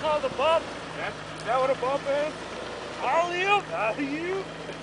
called a bump? Is that what a bump is? Alley-oop?